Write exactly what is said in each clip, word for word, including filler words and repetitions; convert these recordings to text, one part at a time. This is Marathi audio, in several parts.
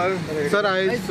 सर आयज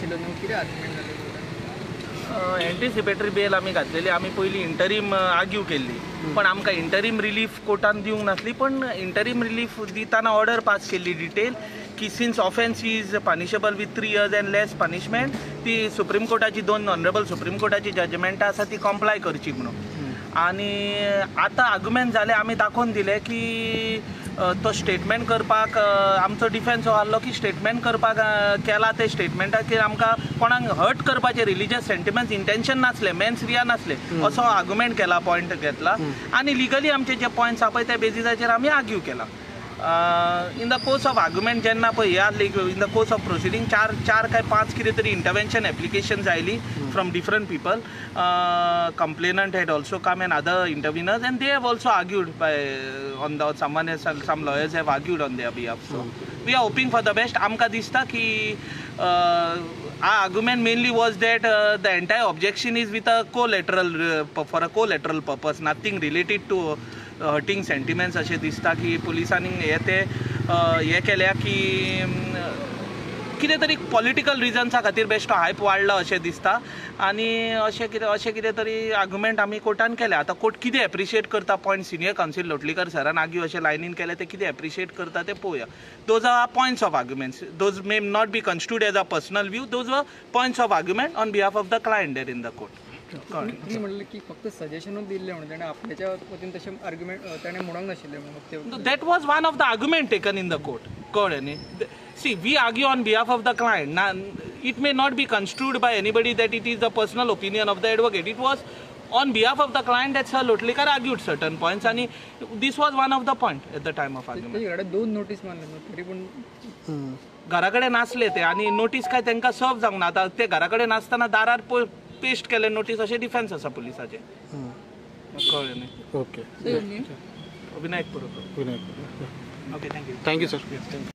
एंटीसिपेटरी बेल आमी घातलेली. आमी पयलीं इंटरीम आर्ग्यू केल्ली, पण आमकां इंटरीम रिलीफ कोर्टान दिवंक नासली. पण इंटरीम रिलीफ दिताना ऑर्डर पास केल्ली डिटेल की since offence is punishable with three years and less punishment, ती सुप्रीम कोर्टाची दोन ऑनरेबल सुप्रीम कोर्टाची जजमेंटां आसा ती कॉम्प्लाय करची म्हणून. आनी आतां आर्ग्युमेंट जाले, आमी दाखोवन दिले की तो स्टेटमेंट करपाक आमचो डिफेन्स हो आहलो की स्टेटमेंट करपाक केला ते स्टेटमेंटाचेर आमकां कोणाक हर्ट करपाचे रिलिजियस सेंटिमेंट्स इंटेंशन नासले, मेन्स रिया नासले असो आर्ग्युमेंट केला, पॉयंट घेतला. आनी लिगली आमचे जे पॉयंट्स आहा पळय त्या बेजिसाचेर आमी आर्ग्यू केला. In the course of argument जेन्ना पळय हे in the course of proceeding चार चार काय पांच कितें तरी इंटरवेंशन एप्लिकेशन्स आयली from different people. Complainant had also come and other intervenors and they have also argued by on the someone some lawyers have argued on their behalf. So we are hoping for the best. आमकां दिसता की our argument mainly was that uh, the entire objection is with a collateral uh, for a collateral purpose, nothing related to uh, hurting sentiments. अशें दिसता की पुलिसांनी हे ते हे केल्या की कितें तरी पॉलिटिकल रिजन्सा खातीर बेश्टो हायप वाडला अशें दिसता. आनी अशें कितें अशें कितें तरी आर्ग्युमेंट आमी कोर्टान केल्या. आतां कोर्ट कितें एप्रिशिएट करता, पॉयंट सिनियर कावन्सील लोटलीकर सरान आर्ग्यू अशें लायनीन केलें ते कितें एप्रिशिएट करता ते पळोवया. Those are points of arguments. Those may not be construed as a personal view. Those were points of argument on behalf of the client there in the court. तुम्ही म्हणले की फक्त सजेशनच दिले म्हणून त्याने आपल्याच्या वतीन तसे आर्ग्युमेंट त्याने म्हणूंक नाशिल्ले म्हणून. That was one of the argument taken in the court. कळ्ळें न्ही. See, we argue on behalf of the client. Now, it may not be construed by anybody that it is the personal opinion of the advocate. It was on behalf of the client that Sir Lotlikar argued certain points, and this was one of the point at the time of argument. दोन नोटीस मारले तरी पण घरा कडेन नासले ते, आनी नोटीस काय तांकां सर्व जावंक ना. आतां ते घरा कडेन नासतना दारार पेस्ट केले नोटीस अशें डिफेन्स आसा पुलिसाचें. कळ्ळें न्ही. Okay Vinayak Purokar. Vinayak okay, thank you. Thank you sir.